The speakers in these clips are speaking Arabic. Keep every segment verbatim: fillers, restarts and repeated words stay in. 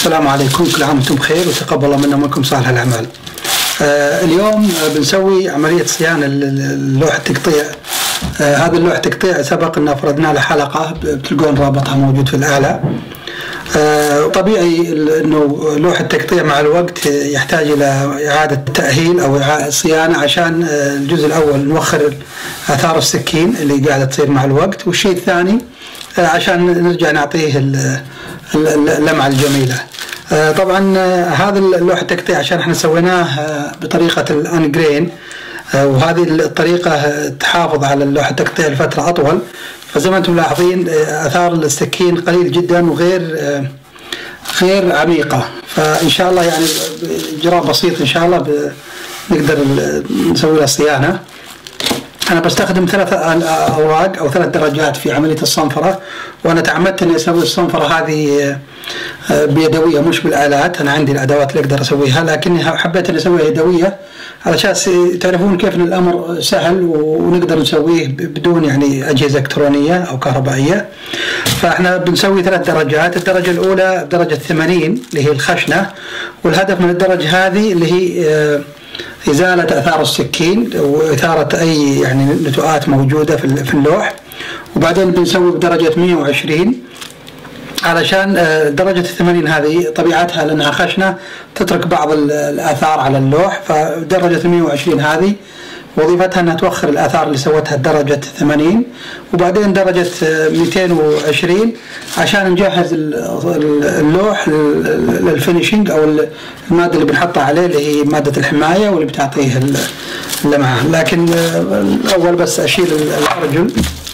السلام عليكم، كل عام وانتم بخير وتقبل الله منا ومنكم صالح الأعمال. آه اليوم بنسوي عملية صيانة اللوح التقطيع. آه هذا اللوح التقطيع سبق أن فرضنا له حلقة، بتلقون رابطها موجود في الأعلى. آه طبيعي أنه لوح التقطيع مع الوقت يحتاج إلى إعادة تأهيل أو إعادة صيانة، عشان آه الجزء الأول نوخر آثار السكين اللي قاعدة تصير مع الوقت، والشيء الثاني آه عشان نرجع نعطيه اللمعة الجميلة. طبعا هذا اللوح التقطيع عشان احنا سويناه بطريقة الانجرين، وهذه الطريقة تحافظ على اللوح التقطيع لفترة أطول، فزي ما انتم ملاحظين آثار السكين قليل جدا وغير غير عميقة. فإن شاء الله يعني إجراء بسيط إن شاء الله نقدر نسوي له صيانة. أنا بستخدم ثلاث أوراق أو ثلاث درجات في عملية الصنفرة، وأنا تعمدت إني أسوي الصنفرة هذه بيدوية مش بالآلات. أنا عندي الأدوات اللي أقدر أسويها، لكني حبيت إني أسويها يدوية على أساس تعرفون كيف إن الأمر سهل ونقدر نسويه بدون يعني أجهزة إلكترونية أو كهربائية. فإحنا بنسوي ثلاث درجات. الدرجة الأولى درجة ثمانين اللي هي الخشنة، والهدف من الدرجة هذه اللي هي إزالة آثار السكين وإثارة أي يعني نتوءات موجودة في اللوح. وبعدين بنسوي بدرجة مئة وعشرين، علشان درجة الثمانين هذه طبيعتها لأنها خشنة تترك بعض الآثار على اللوح، فدرجة مئة وعشرين هذه وظيفتها أنها توخر الآثار اللي سوتها درجة ثمانين. وبعدين درجة مئتين وعشرين عشان نجهز اللوح للفينيشنج أو المادة اللي بنحطها عليه اللي هي مادة الحماية واللي بتعطيه اللمعة. لكن الأول بس أشيل الأرجل.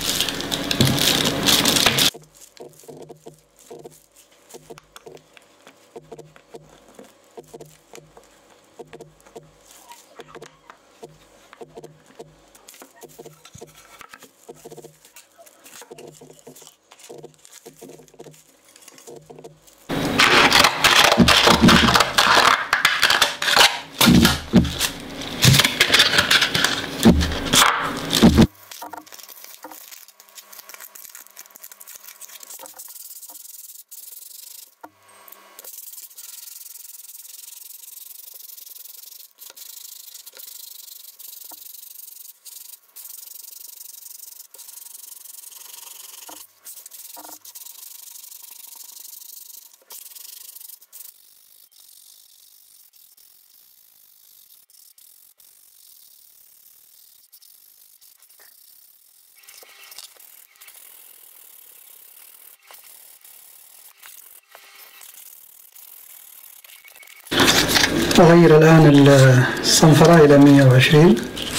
أغير الآن الصنفرة إلى مئة وعشرين.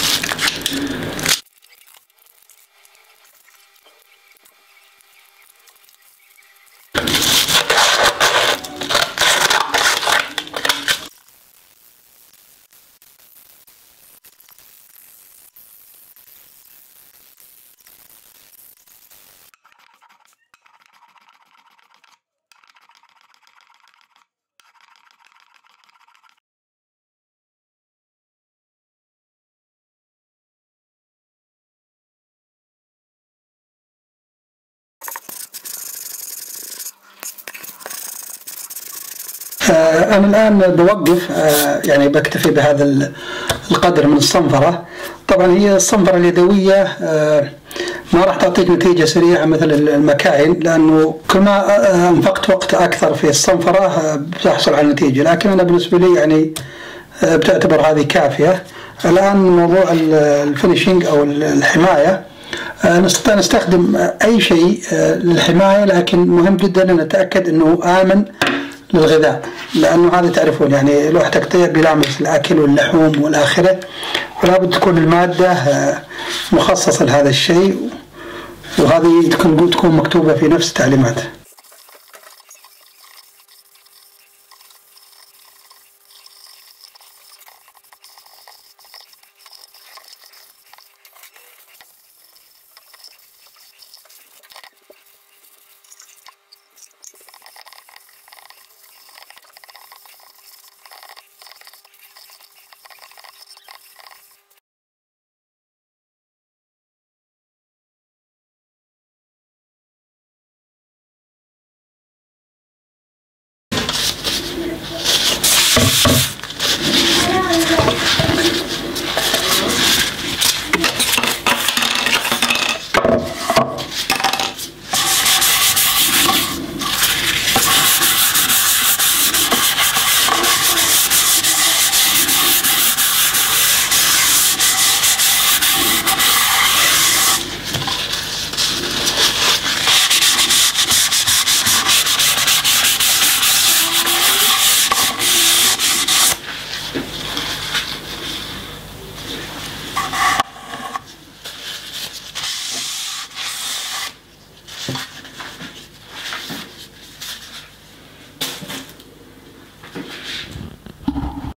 أنا الآن بوقف، يعني بكتفي بهذا القدر من الصنفرة. طبعا هي الصنفرة اليدوية ما راح تعطيك نتيجة سريعة مثل المكاين، لأنه كل ما أنفقت وقت أكثر في الصنفرة بتحصل على نتيجة، لكن أنا بالنسبة لي يعني بتعتبر هذه كافية. الآن موضوع الفينيشينج أو الحماية، نستطيع نستخدم أي شيء للحماية، لكن مهم جدا أن نتأكد أنه آمن للغذاء، لأنه هذا تعرفون يعني لوح تقطيع بيلامس الأكل واللحوم والآخرة، ولا بد تكون المادة مخصصة لهذا الشيء، وهذه تكون تكون مكتوبة في نفس التعليمات.